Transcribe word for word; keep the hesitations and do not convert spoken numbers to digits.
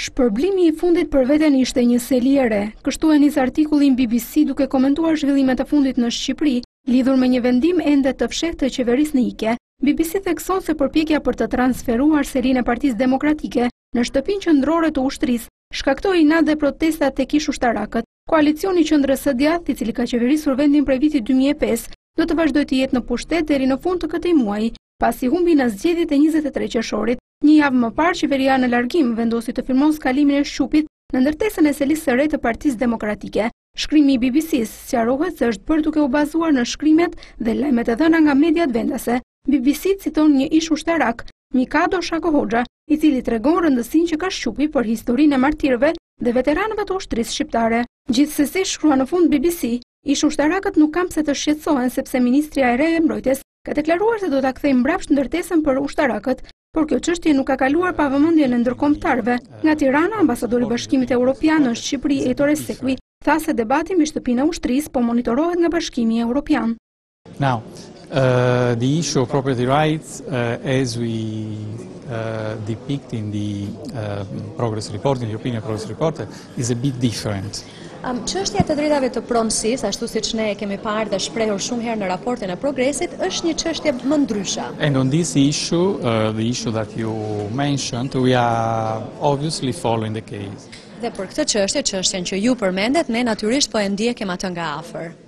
Shpërblimi i fundit për veten ishte një seli e re, kështu e nis artikullin B B C duke komentuar zhvillimet e fundit në Shqipëri, lidhur me një vendim ende të fshehtë të qeverisë në Ike. B B C thekson se përpjekja për të transferuar serinë e Partisë Demokratike në shtëpinë qendrore të ushtrisë shkaktoi inat dhe protesta tek ish-ushtarakët. Koalicioni Qendrës së Djathtë, i cili ka qeverisur vendin prej vitit dy mijë e pesë, do të vazhdojë të jetë në pushtet deri në fund të këtij muaji, pasi humbi në zgjedhjet e njëzet e tre qershorit. Një javë më parë, qeveria në largim vendosi të firmon skalimin e Shqupit në ndërtesën e selisë së re të Partisë Demokratike. Shkrimi i B B C-s sqarohet se është bërë duke u bazuar në shkrimet dhe lajmet e dhëna nga mediat vendase. B B C citon një ish-ushtarak, Mikado Shako Hoxha, i cili tregon rëndësinë që ka Shqupi për historinë e martirëve dhe veteranëve të ushtrisë shqiptare. Gjithsesi, shkrua në fund B B C, ish-ushtarakët nuk kanë pse të shqetësohen sepse ministria e re e mbrojtjes ka deklaruar se do ta kthejë mbrapsht ndërtesën për ushtarakët, por kjo çështje nuk ka kaluar pa vëmendjen e ndërkombëtarëve. Nga Tirana, ambasadori i Bashkimit Evropian në Shqipëri, Ettore Sekui, tha se debati mbi shtëpinë e ushtrisë po monitorohet nga Bashkimi Evropian. Now, uh, the issue of property rights, uh, as we uh, depict in the uh, progress report, in the opinion progress report, is a bit different. Um, Çështja e të drejtave të pronësisë, ashtu siç ne e kemi parë dhe shprehur shumë herë në raportin e progresit, është një çështje më ndryshe. And on this issue, uh, the issue that you mentioned, we are obviously following the case. Dhe për këtë çështje, çështjen që ju përmendet, ne natyrisht po e ndjekim atë nga afër.